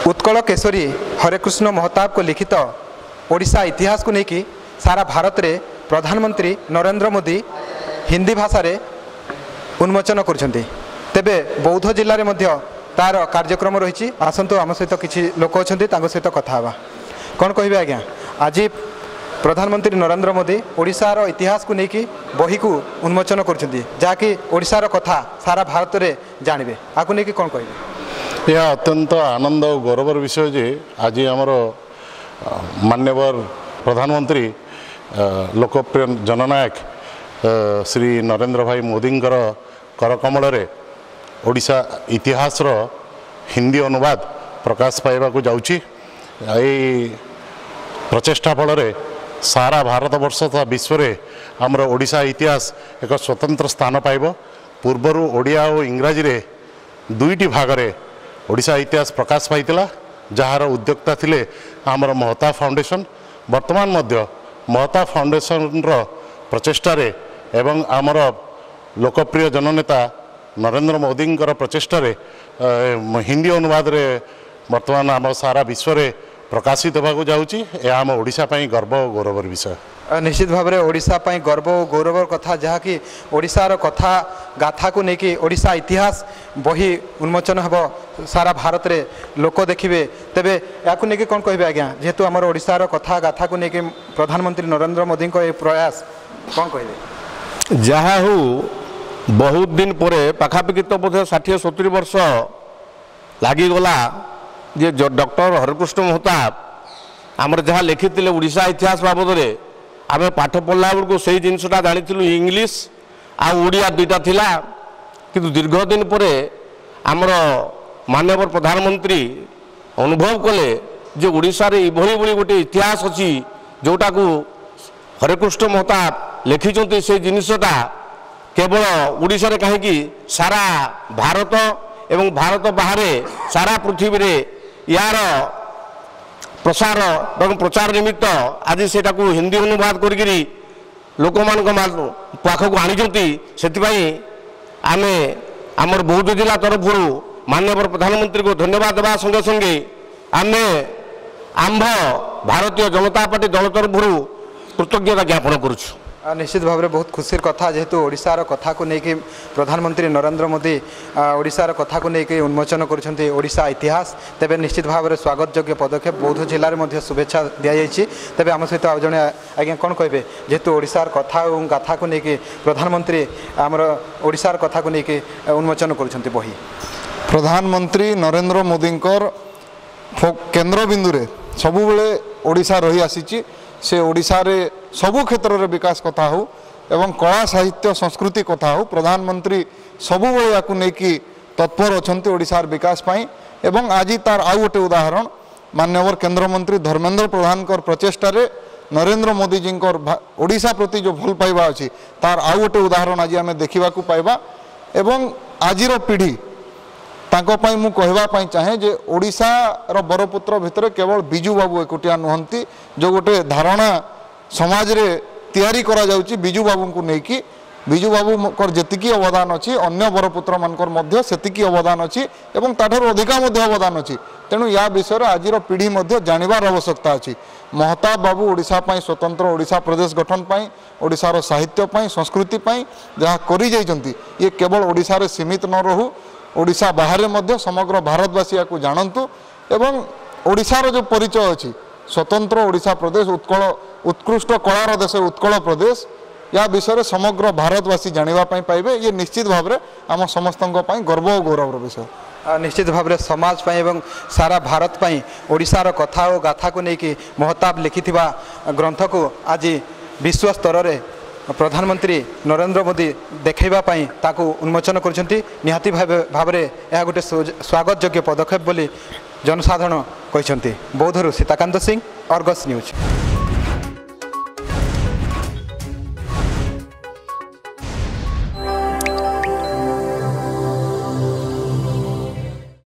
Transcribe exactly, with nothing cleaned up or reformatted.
उत्कल केशरी हरेकृष्ण महताब को लिखित ओडिशा इतिहास को लेकिन सारा भारत रे प्रधानमंत्री नरेंद्र मोदी हिंदी भाषा रे उन्मोचन करछन्ती। तेबे बौद्ध जिले में तार कार्यक्रम रही। आसतु आम सहित किसी लोक अच्छा सहित कथा हाँ कौन कहे आज्ञा आज प्रधानमंत्री नरेंद्र मोदी ओडिशार इतिहास को लेकिन बही को उन्मोचन करछन्ती जहाँकि ओडिशार कथा सारा भारत में जानवे आपको लेकिन कौन कहे। यह अत्यंत आनंद और गौरवर विषय जे आज आमर मान्यवर प्रधानमंत्री लोकप्रिय जननायक श्री नरेंद्र भाई मोदी करकमल ओडिशा इतिहास रो हिंदी अनुवाद प्रकाश पाइबा को जाउची। प्रचेष्टा फल सारा भारत वर्ष तथा विश्व में आमर ओडिशा इतिहास एक स्वतंत्र स्थान पाइब। पूर्वर ओडिया और इंग्राजी रे दुईटी भागरे ओडिशा इतिहास प्रकाश पाइतिला जार उद्योक्ता थिले आमर महता फाउंडेशन। वर्तमान मध्य महता फाउंडेशन रो प्रचेष्टा रे एवं आमर लोकप्रिय जननेता नरेंद्र मोदी प्रचेष्टा रे हिंदी अनुवाद रे वर्तमान आम सारा विश्व में प्रकाशित होगा जाऊँगी। यह आम ओडिशा पई गर्व और गौरवर विषय। निश्चित भाव में ओडिशा पई गर्व और गौरवर कथा जहाँकि ओडिशार कथा गाथा को लेकिन ओडिशा इतिहास बही उन्मोचन हम सारा भारत रे लोक देखिए। तेबे या नहीं कौन कहे आज्ञा जेहेतु आम ओडिशार कथा गाथा को लेकिन प्रधानमंत्री नरेंद्र मोदी को यह प्रयास कौन कहे। जहाँ हो बहुत दिन पर पाखापाखि तो बोधे षाठी सतुरी वर्ष लगिगला जे डॉक्टर हरेकृष्ण महताब आमर जहाँ लिखी ओडिशा इतिहास बाबद में आम पाठ पढ़ला बेलू से जिनसा जानी इंग्लीश आड़िया दुईटा थिला किंतु दीर्घ दिन पर आमर माननीय प्रधानमंत्री अनुभव कले जे ओडिशा रे इभली भली गोटे इतिहास अच्छी जोटा को हरेकृष्ण महताब लिखिं से जिनसा केवल ओडिशा रे कहीं सारा भारत एवं भारत बाहर सारा पृथ्वी रे यार प्रसार एवं प्रचार निमित्त आज से हिंदी अनुवाद करी लोक पाखक आनी से आम आमर बौद्ध जिला तरफ माननीय प्रधानमंत्री को धन्यवाद देवा संगे संगे आम आंभ भारतीय जनता पार्टी दल तरफ कृतज्ञता ज्ञापन करुछु। निश्चित भाव में बहुत खुशी कथा जेहेतु ओडिशार कथा को लेकिन प्रधानमंत्री नरेंद्र मोदी ओडिशार कथा को लेकिन उन्मोचन करुछन्ती ओडिशा इतिहास। तेबे निश्चित भाव में स्वागत योग्य पदक्षेप बौद्ध जिले में शुभेच्छा दि जाइए। तेबे आम सहित आज जड़े आज्ञा कौन कहे जेहेतु ओडिशार कथा और गाथा को लेकिन प्रधानमंत्री आमर ओडिशार कथा को लेकिन उन्मोचन करुछन्ती बही। प्रधानमंत्री नरेंद्र मोदी केन्द्र बिंदु रे सबुबले ओडिशा रही आसीची। से ओडिशा रे सबु क्षेत्र रे विकास कथा हो एवं कला साहित्य संस्कृति कथा हो प्रधानमंत्री सबुबले याकु नेकी तत्पर अछंती ओडिशार विकास पाई। एवं आज तार आउ गोटे उदाहरण माननीय केंद्र मंत्री धर्मेंद्र प्रधान प्रचेष्टा रे नरेंद्र मोदी जी ओडिशा प्रति जो भल पाइबा अछि तार आउ गोटे उदाहरण आज आम देखा पाइबा। एवं आजिर पीढ़ी तांको पाई मु कहवा पाई चाहे जे ओडिशा रो बरपुत्र भितर केवल बिजू बाबू एकुटिया नुहंती जो गोटे धारणा समाज रे तैयारी करा जाउची बिजू बाबू को नेकी बिजू बाबू कर जेतिकी अवदान अछि अन्य बरपुत्र मानकर मध्य सेतिकी अवदान अछि एवं ताठर अधिका मध्य अवदान अछि। तेणु या विषय रे आजिर पीढ़ी मध्य जानिबार आवश्यकता अछि। महताब बाबू ओडिशा पाई स्वतंत्र ओडिशा प्रदेश गठन पाई ओडिशार साहित्य पाई संस्कृति पाई जहाँ करि जाइचंती ये केवल ओडिशा रे सीमित न रहू ओडिशा बाहर मध्य समग्र भारतवासी को जानतु एवं ओडिशार जो परिचय अच्छी स्वतंत्र ओडिशा प्रदेश उत्कल उत्कृष्ट कलार देश उत्कल प्रदेश या विषय समग्र भारतवासी जानिबा पई पाइबे। ये निश्चित भाव में आम समस्त गर्व और गौरव विषय। निश्चित भाव में समाज पाई एवं सारा भारत पाई ओडिशार कथा और गाथा को लेकिन महताब लिखिथिबा ग्रंथ को आज विश्व स्तर में प्रधानमंत्री नरेंद्र मोदी देखैबा पाई ताकू उन्मोचन करछन्ती। निहाती भाव में यह गोटे स्वागत योग्य पदक्षेप बोली जनसाधारण कहते। बौद्धरू सीताकांत सिंह, अर्गस न्यूज।